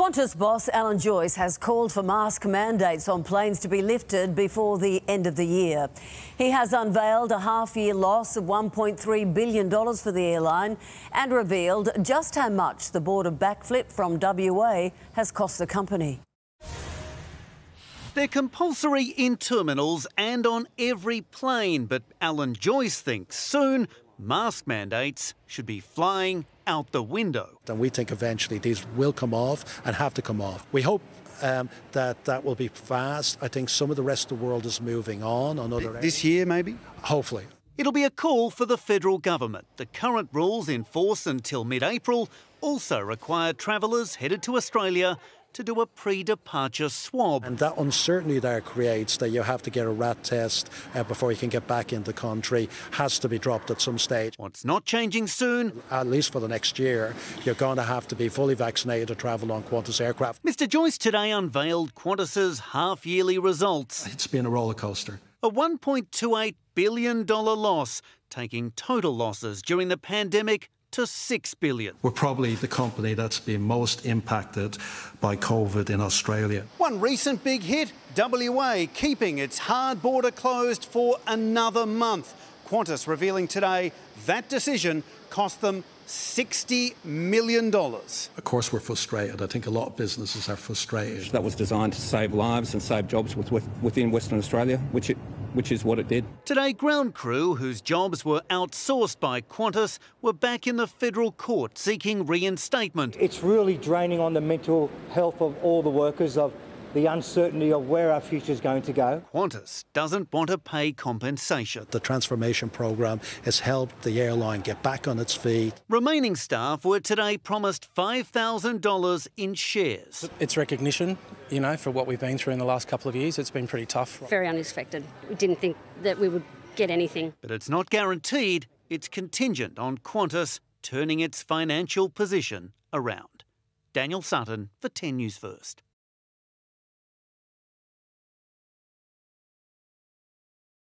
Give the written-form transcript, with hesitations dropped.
Qantas boss Alan Joyce has called for mask mandates on planes to be lifted before the end of the year. He has unveiled a half-year loss of $1.3 billion for the airline and revealed just how much the border backflip from WA has cost the company. They're compulsory in terminals and on every plane, but Alan Joyce thinks soon mask mandates should be flying out the window. And we think eventually these will come off and have to come off. We hope that will be fast. I think some of the rest of the world is moving on other areas. This year, maybe? Hopefully. It'll be a call for the federal government. The current rules in force until mid-April also require travellers headed to Australia to do a pre-departure swab. And that uncertainty there creates that you have to get a rat test before you can get back in the country has to be dropped at some stage. What's not changing soon? At least for the next year, you're going to have to be fully vaccinated to travel on Qantas aircraft. Mr Joyce today unveiled Qantas's half-yearly results. It's been a roller coaster. A $1.28 billion loss, taking total losses during the pandemic to $6 billion. We're probably the company that's been most impacted by COVID in Australia. One recent big hit, WA keeping its hard border closed for another month. Qantas revealing today that decision cost them $60 million. Of course, we're frustrated. I think a lot of businesses are frustrated. That was designed to save lives and save jobs within Western Australia, which is what it did. Today, ground crew whose jobs were outsourced by Qantas were back in the federal court seeking reinstatement. It's really draining on the mental health of all the workers, of the uncertainty of where our future is going to go. Qantas doesn't want to pay compensation. The transformation program has helped the airline get back on its feet. Remaining staff were today promised $5,000 in shares. It's recognition, for what we've been through in the last couple of years. It's been pretty tough. Very unexpected. We didn't think that we would get anything. But it's not guaranteed. It's contingent on Qantas turning its financial position around. Daniel Sutton for 10 News First.